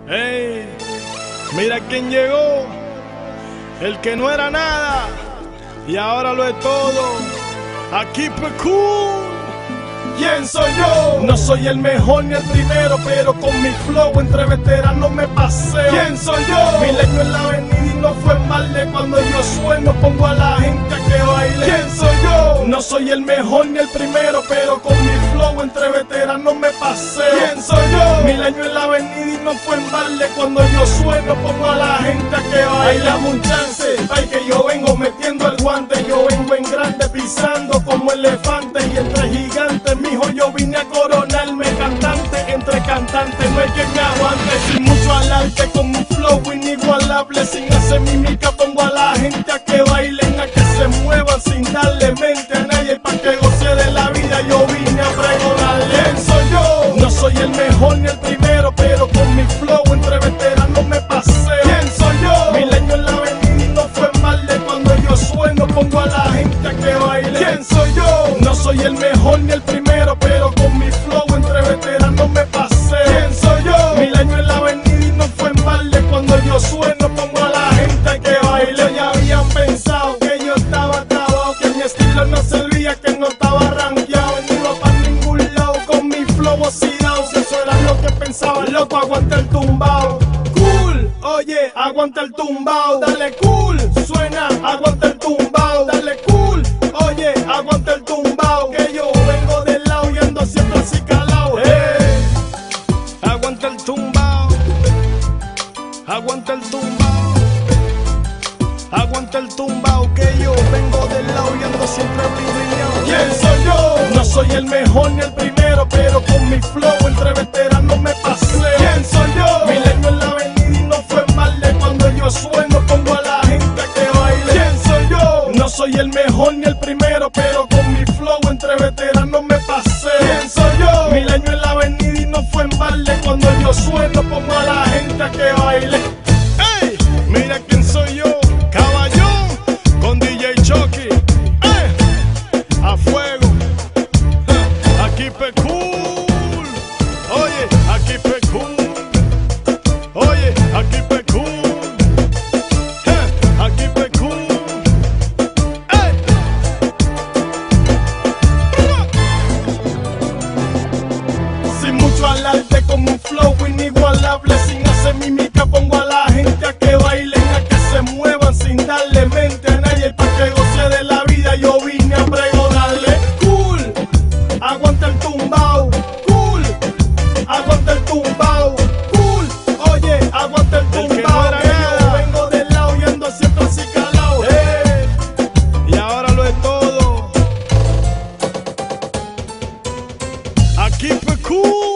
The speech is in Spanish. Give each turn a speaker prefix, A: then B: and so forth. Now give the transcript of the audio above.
A: Ey, mira quién llegó, el que no era nada y ahora lo es todo. Aquí cool. ¿Quién soy yo? No soy el mejor ni el primero, pero con mi flow entre veteranos me paseo. ¿Quién soy yo? Milenio en la avenida y no fue mal de cuando yo sueno, pongo a la gente a que baile. ¿Quién soy yo? No soy el mejor ni el primero, pero con mi flow entre veteranos me paseo. ¿Quién soy yo? Milenio en la avenida y no fue mal de cuando yo sueno, pongo a la gente a que baile. Dame un chance, ay que yo vengo metiendo el guante, yo vengo en grande pisando como elefante y entre gigantes. Mijo, yo vine a coronarme cantante, entre cantantes no hay quien me aguante. Sin mucho alarde, con un flow inigualable, sin hacer mímica pongo a la gente a que bailen, a que se muevan sin darle mente a nadie, pa' que goce de la vida yo vine a pregonarle. ¿Quién soy yo? No soy el mejor ni el primero, pero con mi flow entre veteranos me paseo. ¿Quién soy yo? Milenio en la avenida y no fue mal de cuando yo sueno, pongo a la gente a que baile. ¿Quién soy yo? No soy el mejor ni el primero, pero con mi flow entre veteranos me paseo. ¿Quién soy yo? Milenio en la avenida y no fue en balde cuando yo sueno, pongo a la gente que baile. Ya habían pensado que yo estaba acabado, que mi estilo no servía, que no estaba rankeado, ni iba para ningún lado con mi flow oxidado. Si eso era lo que pensaba, loco, aguanta el tumbao. Cool, oye, aguanta el tumbao. Dale cool, suena, aguanta el tumbao. Dale cool, oye, aguanta el tumbao. Que yo vengo del lado y ando siempre así calao. Aguanta el tumbao, aguanta el tumbao, aguanta el tumbao. Que yo vengo del lado y ando siempre apiñado. ¿Quién soy yo? No soy el mejor ni el primero, pero con mi flow entre veteranos me paseo. ¿Quién soy yo? Milenio en la avenida y no fue mal de cuando yo sueno, pongo a la gente a que baile. ¿Quién soy yo? No soy el mejor ni el primero, pero con mi flow entre veteranos me paseo. ¿Quién soy yo? Milenio en la avenida y no fue en balde cuando yo sueno, pongo a la gente a que baile. ¡Ey! Mira quién soy yo, Kaballon con DJ Chucky. A fuego, aquí cool. Oye, aquí cool. Oye, aquí cool. Aquí cool. Sin mucho alarde, con un flow inigualable, sin hacer mímica pongo a la gente a que bailen, a que se muevan sin darle mente a nadie, pa' que goce de la vida yo vine a pregonarle. Cool, aguanta el tumbao. Cool, aguanta el tumbao. Cool, oye, aguanta el tumbao. Que yo vengo del lado y ando siempre así calao. Y ahora lo es todo. Aquí fue cool.